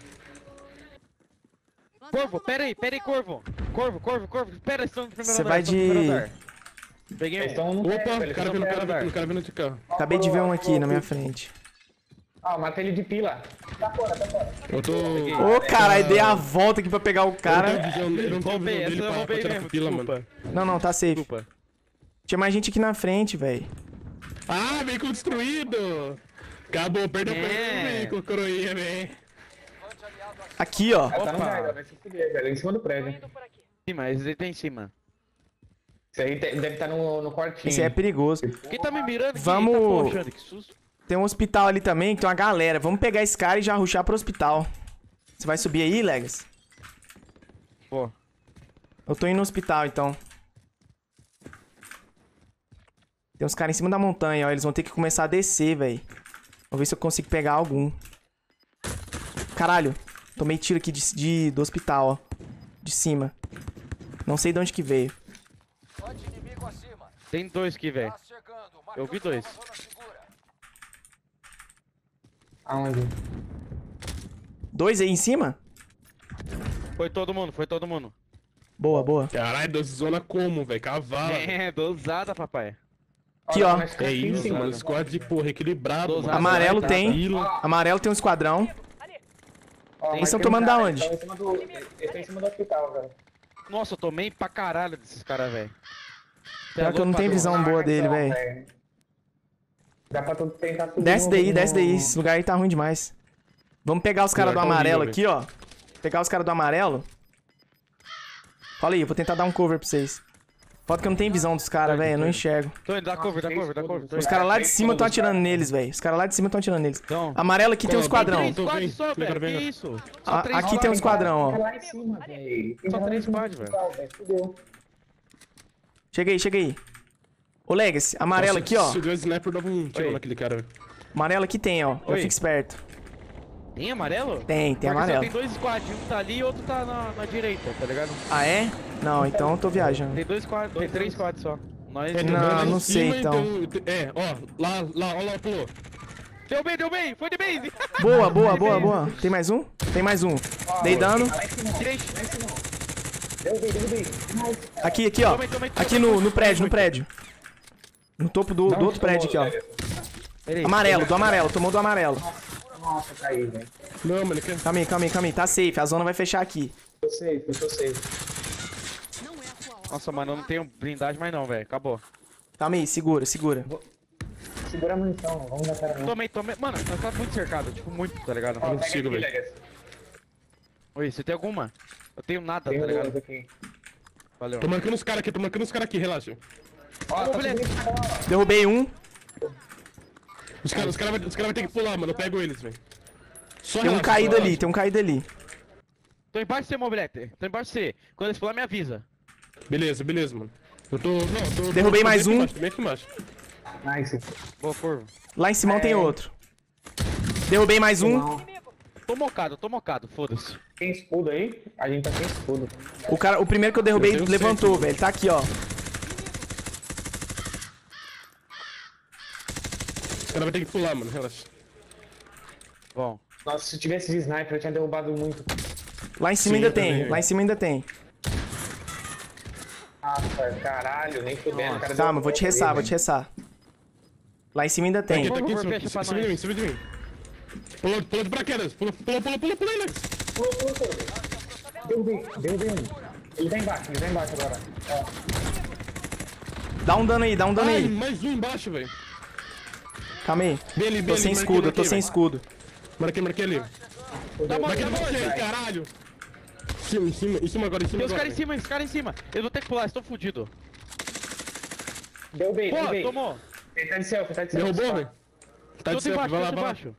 [SPEAKER 1] Corvo, pera aí, Corvo. Corvo. Pera, estão no primeiro
[SPEAKER 2] Você
[SPEAKER 1] andar.
[SPEAKER 2] vai
[SPEAKER 1] estão no primeiro
[SPEAKER 2] de...
[SPEAKER 1] andar. Peguei
[SPEAKER 4] Eles
[SPEAKER 1] um.
[SPEAKER 4] estão no
[SPEAKER 3] Opa,
[SPEAKER 4] prédio, velho,
[SPEAKER 3] o cara vindo de carro.
[SPEAKER 2] Acabei de ver um aqui na minha frente.
[SPEAKER 4] Ah, matei ele de pila.
[SPEAKER 3] Eu tô...
[SPEAKER 2] Ô, caralho, dei a volta aqui pra pegar o
[SPEAKER 3] Eu
[SPEAKER 2] cara.
[SPEAKER 3] não tenho visão
[SPEAKER 1] Roubei, essa
[SPEAKER 3] dele
[SPEAKER 1] eu
[SPEAKER 3] pra
[SPEAKER 1] roubei
[SPEAKER 3] tirar
[SPEAKER 1] mesmo,
[SPEAKER 3] fila,
[SPEAKER 1] desculpa.
[SPEAKER 3] mano.
[SPEAKER 2] Não, tá safe.
[SPEAKER 1] Desculpa.
[SPEAKER 2] Tinha mais gente aqui na frente, velho.
[SPEAKER 3] Ah, veículo destruído! Acabou, perdeu
[SPEAKER 1] É.
[SPEAKER 3] o veículo, coroinha, velho.
[SPEAKER 2] Aqui, ó.
[SPEAKER 4] Tá no
[SPEAKER 1] Opa.
[SPEAKER 4] gás, vai se fuder, velho. Em cima do
[SPEAKER 7] Tô
[SPEAKER 4] prédio.
[SPEAKER 7] indo por aqui.
[SPEAKER 1] Sim, mas ele tá em cima.
[SPEAKER 4] Isso aí deve estar no quartinho.
[SPEAKER 2] Esse aí é perigoso.
[SPEAKER 1] Quem tá me mirando aqui?
[SPEAKER 2] Vamos-
[SPEAKER 1] Tá, pô, Xande, que susto.
[SPEAKER 2] Tem um hospital ali também, que tem uma galera. Vamos pegar esse cara e já rushar pro hospital. Você vai subir aí, Legas?
[SPEAKER 1] Pô.
[SPEAKER 2] Eu tô indo no hospital, então. Tem uns caras em cima da montanha, ó. Eles vão ter que começar a descer, velho. Vou ver se eu consigo pegar algum. Caralho. Tomei tiro aqui do hospital, ó. De cima. Não sei de onde que veio.
[SPEAKER 5] Fronte inimigo acima.
[SPEAKER 1] Tem dois aqui, velho.
[SPEAKER 5] Tá chegando.
[SPEAKER 1] Eu vi
[SPEAKER 5] Marcamos
[SPEAKER 1] dois.
[SPEAKER 5] uma zona segura.
[SPEAKER 4] Aonde?
[SPEAKER 2] Dois aí em cima?
[SPEAKER 1] Foi todo mundo.
[SPEAKER 2] Boa.
[SPEAKER 3] Caralho, doce zona como, velho? Cavalo.
[SPEAKER 1] É, dosada, papai.
[SPEAKER 2] Aqui, ó.
[SPEAKER 4] Mas fica
[SPEAKER 3] É
[SPEAKER 4] aqui em
[SPEAKER 3] isso,
[SPEAKER 4] cima.
[SPEAKER 3] mano. Squad de porra, equilibrado,
[SPEAKER 1] Dosado.
[SPEAKER 3] mano.
[SPEAKER 2] Amarelo
[SPEAKER 1] Tá,
[SPEAKER 2] tem.
[SPEAKER 3] Pila.
[SPEAKER 2] Amarelo tem um esquadrão.
[SPEAKER 4] Ó, mas
[SPEAKER 2] Eles tão
[SPEAKER 4] tem um
[SPEAKER 2] tomando
[SPEAKER 4] cara,
[SPEAKER 2] da onde?
[SPEAKER 4] Eles estão em cima do hospital, velho.
[SPEAKER 1] Nossa, eu tomei pra caralho desses caras, velho.
[SPEAKER 2] Pior que eu não tenho visão boa dele, velho.
[SPEAKER 4] Dá pra tu tentar subir
[SPEAKER 2] Desce
[SPEAKER 4] no-
[SPEAKER 2] daí.
[SPEAKER 4] no-
[SPEAKER 2] Esse lugar aí tá ruim demais. Vamos pegar os caras do
[SPEAKER 3] Lugar tá
[SPEAKER 2] amarelo
[SPEAKER 3] horrível,
[SPEAKER 2] aqui, ó. Pegar os caras do amarelo. Fala aí, eu vou tentar dar um cover pra vocês. Foda que eu não tenho visão dos caras, velho. Eu não enxergo.
[SPEAKER 1] Tô indo, dá cover. Tô
[SPEAKER 2] Os
[SPEAKER 1] indo.
[SPEAKER 2] caras lá de cima estão atirando neles, velho. Os caras lá de cima estão atirando neles.
[SPEAKER 1] Então.
[SPEAKER 2] Amarelo aqui tem um esquadrão.
[SPEAKER 1] Três
[SPEAKER 3] Tô
[SPEAKER 1] squad
[SPEAKER 3] bem,
[SPEAKER 1] só,
[SPEAKER 3] tô
[SPEAKER 1] velho. Que
[SPEAKER 3] vendo.
[SPEAKER 1] isso?
[SPEAKER 2] Ah,
[SPEAKER 1] três
[SPEAKER 2] aqui
[SPEAKER 1] squad.
[SPEAKER 2] tem um esquadrão,
[SPEAKER 4] Fica
[SPEAKER 2] ó.
[SPEAKER 4] lá em cima, velho.
[SPEAKER 1] Só três squad, velho.
[SPEAKER 4] Fudeu.
[SPEAKER 2] Chega aí. Ô, Legacy, amarelo aqui, ó.
[SPEAKER 3] Se o sniper dava um tiro
[SPEAKER 1] Oi.
[SPEAKER 3] naquele cara, velho.
[SPEAKER 2] Amarelo aqui tem, ó. Já
[SPEAKER 1] Oi.
[SPEAKER 2] fica esperto.
[SPEAKER 1] Tem amarelo?
[SPEAKER 2] Tem
[SPEAKER 1] Porque só
[SPEAKER 2] amarelo.
[SPEAKER 1] Tem dois squads, um tá ali e outro tá na direita, tá ligado?
[SPEAKER 2] Ah, é? Não, então eu tô viajando.
[SPEAKER 1] Tem dois squads, tem três squads só. Nós.
[SPEAKER 3] É, tem
[SPEAKER 2] Não,
[SPEAKER 3] dois lá em
[SPEAKER 2] não sei,
[SPEAKER 3] cima e
[SPEAKER 2] então.
[SPEAKER 3] tem- ó, lá, pulou.
[SPEAKER 1] Deu bem, foi de base.
[SPEAKER 2] Boa. Tem mais um? Tem mais um. Dei dano.
[SPEAKER 1] Tirei.
[SPEAKER 2] Aqui, ó.
[SPEAKER 1] Tomei.
[SPEAKER 2] Aqui no prédio. No topo do outro prédio aqui, ó.
[SPEAKER 1] Peraí.
[SPEAKER 2] Amarelo, do amarelo. Tomou do amarelo.
[SPEAKER 4] Nossa, caí, velho.
[SPEAKER 3] Não, mano, ele quer...
[SPEAKER 2] Calma aí. Tá safe. A zona vai fechar aqui.
[SPEAKER 4] Eu tô safe.
[SPEAKER 7] Não é a sua hora.
[SPEAKER 1] Nossa, mano, eu não tenho blindagem mais não, velho. Acabou.
[SPEAKER 2] Calma aí, segura.
[SPEAKER 4] Segura a munição, vamos dar cara não.
[SPEAKER 1] Tomei. Mano, nós tá muito cercado, tipo, muito, tá ligado?
[SPEAKER 4] Ó,
[SPEAKER 3] não
[SPEAKER 4] pega
[SPEAKER 3] consigo,
[SPEAKER 4] aqui,
[SPEAKER 3] velho.
[SPEAKER 4] Legacy.
[SPEAKER 1] Oi, você tem alguma? Eu tenho nada,
[SPEAKER 4] Tem
[SPEAKER 1] tá ligado?
[SPEAKER 4] duas aqui.
[SPEAKER 1] Valeu.
[SPEAKER 3] Tô marcando os caras aqui, relaxa.
[SPEAKER 4] Ó, tá
[SPEAKER 1] moleque.
[SPEAKER 4] subindo escada, ó.
[SPEAKER 2] Derrubei um.
[SPEAKER 3] Os caras vão ter que pular, mano. Eu pego eles, velho. Só
[SPEAKER 2] Tem um
[SPEAKER 3] relaxa,
[SPEAKER 2] caído
[SPEAKER 3] só
[SPEAKER 2] ali,
[SPEAKER 3] relaxa.
[SPEAKER 2] tem um caído ali.
[SPEAKER 1] Tô embaixo de você, mobilete. Tô embaixo de você. Quando eles pular, me avisa.
[SPEAKER 3] Beleza, mano. Eu tô. Não, tô.
[SPEAKER 2] Derrubei
[SPEAKER 3] tô
[SPEAKER 2] mais
[SPEAKER 3] bem
[SPEAKER 2] um.
[SPEAKER 3] aqui embaixo, bem aqui embaixo.
[SPEAKER 4] Nice.
[SPEAKER 1] Boa, corvo.
[SPEAKER 2] Lá em cima tem outro. Derrubei mais um.
[SPEAKER 4] Não.
[SPEAKER 1] Tô mocado, foda-se.
[SPEAKER 4] Tem escudo aí? A gente tá sem escudo.
[SPEAKER 2] O primeiro que eu derrubei
[SPEAKER 3] Eu tenho
[SPEAKER 2] levantou,
[SPEAKER 3] sempre.
[SPEAKER 2] velho. Ele tá aqui, ó.
[SPEAKER 3] Os caras vão ter que pular, mano. Relaxa.
[SPEAKER 1] Bom.
[SPEAKER 4] Nossa, se tivesse de sniper, eu tinha derrubado muito.
[SPEAKER 2] Lá em cima
[SPEAKER 3] Sim,
[SPEAKER 2] ainda
[SPEAKER 3] eu
[SPEAKER 2] tem.
[SPEAKER 3] também.
[SPEAKER 2] Lá em cima ainda tem.
[SPEAKER 4] Nossa, caralho, nem fudendo. o cara
[SPEAKER 2] Calma, vou te
[SPEAKER 4] derrubou
[SPEAKER 2] ressar,
[SPEAKER 4] ali,
[SPEAKER 2] vou te ressar. Lá em cima ainda tem.
[SPEAKER 3] Tá aqui,
[SPEAKER 1] Por favor,
[SPEAKER 3] em
[SPEAKER 1] fecha pra
[SPEAKER 3] cima de
[SPEAKER 1] nós.
[SPEAKER 3] mim, em cima de mim. Pula de paraquedas. Pula aí, Lex.
[SPEAKER 4] Derrubei um. Ele tá embaixo agora. Ó.
[SPEAKER 2] Dá um dano aí,
[SPEAKER 3] Ai,
[SPEAKER 2] aí.
[SPEAKER 3] mais um embaixo, velho.
[SPEAKER 2] Calma aí.
[SPEAKER 3] Bem ali,
[SPEAKER 2] Tô sem escudo, eu tô sem escudo.
[SPEAKER 3] Marquei ali.
[SPEAKER 1] Tá bom,
[SPEAKER 3] Marquei
[SPEAKER 1] tá bom,
[SPEAKER 3] você,
[SPEAKER 1] velho.
[SPEAKER 3] caralho. Em cima agora.
[SPEAKER 1] Tem os caras em cima. Eles vão ter que pular, eles estão fudidos.
[SPEAKER 4] Derrubei.
[SPEAKER 1] Pô, tomou.
[SPEAKER 4] Ele tá de selfie,
[SPEAKER 3] Derrubou, velho? Tá de
[SPEAKER 1] Tô
[SPEAKER 3] selfie,
[SPEAKER 1] embaixo,
[SPEAKER 3] vai lá,
[SPEAKER 1] tô
[SPEAKER 3] vai lá.
[SPEAKER 1] embaixo.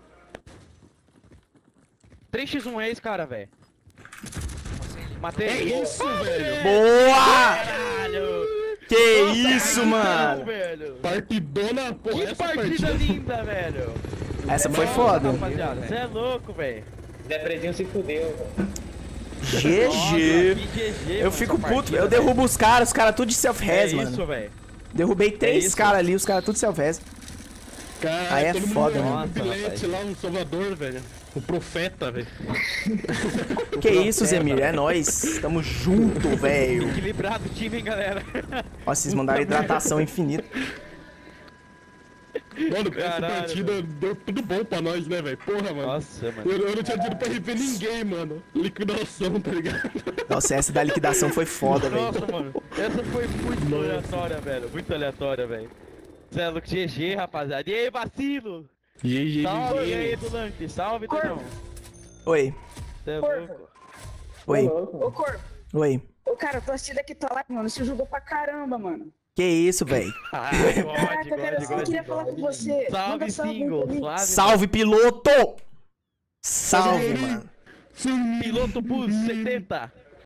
[SPEAKER 1] 3x1 é esse cara, velho. Matei.
[SPEAKER 3] É isso, velho.
[SPEAKER 2] Boa!
[SPEAKER 1] Caralho.
[SPEAKER 2] Que isso, mano.
[SPEAKER 1] Velho.
[SPEAKER 3] Partidona, porra.
[SPEAKER 1] Que
[SPEAKER 3] Essa
[SPEAKER 1] partida linda, velho.
[SPEAKER 2] Essa foi foda.
[SPEAKER 1] Rapaziada, você é louco, velho.
[SPEAKER 4] Zé Predinho se fudeu, velho.
[SPEAKER 2] GG.
[SPEAKER 1] Que GG,
[SPEAKER 2] Eu
[SPEAKER 1] mano,
[SPEAKER 2] fico
[SPEAKER 1] essa
[SPEAKER 2] puto,
[SPEAKER 1] partida,
[SPEAKER 2] eu derrubo os caras tudo de
[SPEAKER 1] velho.
[SPEAKER 2] self-res,
[SPEAKER 1] É
[SPEAKER 2] mano.
[SPEAKER 1] isso, velho.
[SPEAKER 2] Derrubei 3
[SPEAKER 1] isso.
[SPEAKER 2] caras ali, os caras tudo self-res.
[SPEAKER 3] Cara,
[SPEAKER 2] Aí é
[SPEAKER 3] todo mundo
[SPEAKER 2] foda,
[SPEAKER 3] ganhou
[SPEAKER 1] né?
[SPEAKER 3] um bilhete
[SPEAKER 1] Nossa,
[SPEAKER 3] lá, um Salvador, velho. O profeta, velho.
[SPEAKER 2] Que isso, Zemir, é nóis. Tamo junto, velho.
[SPEAKER 1] Equilibrado o time, hein, galera.
[SPEAKER 2] Ó, vocês mandaram hidratação infinita.
[SPEAKER 3] Mano, essa
[SPEAKER 1] Caralho,
[SPEAKER 3] partida deu tudo bom pra nós, né, velho? Porra, mano.
[SPEAKER 1] Nossa, mano.
[SPEAKER 3] Eu não tinha tido pra rever ninguém, mano. Liquidação, tá ligado?
[SPEAKER 2] Nossa, essa da liquidação foi foda, velho.
[SPEAKER 1] Nossa, mano. Essa foi muito aleatória, velho. Muito aleatória, velho. Cê é louco, GG, rapaziada. E aí, vacilo? Salve aí, Dulante. Salve, Dunão.
[SPEAKER 2] Oi,
[SPEAKER 1] Cê é louco.
[SPEAKER 2] oi,
[SPEAKER 8] Ô, Corpo,
[SPEAKER 2] oi.
[SPEAKER 8] ô, cara, eu tô assistindo aqui tua live, mano. Você jogou pra caramba, mano.
[SPEAKER 2] Que isso, velho.
[SPEAKER 8] Caraca, cara, eu só queria falar com você.
[SPEAKER 1] Salve,
[SPEAKER 8] Manda
[SPEAKER 1] single.
[SPEAKER 8] pra mim.
[SPEAKER 1] Suave.
[SPEAKER 2] Salve, piloto! Salve, mano.
[SPEAKER 1] Piloto Bus 70.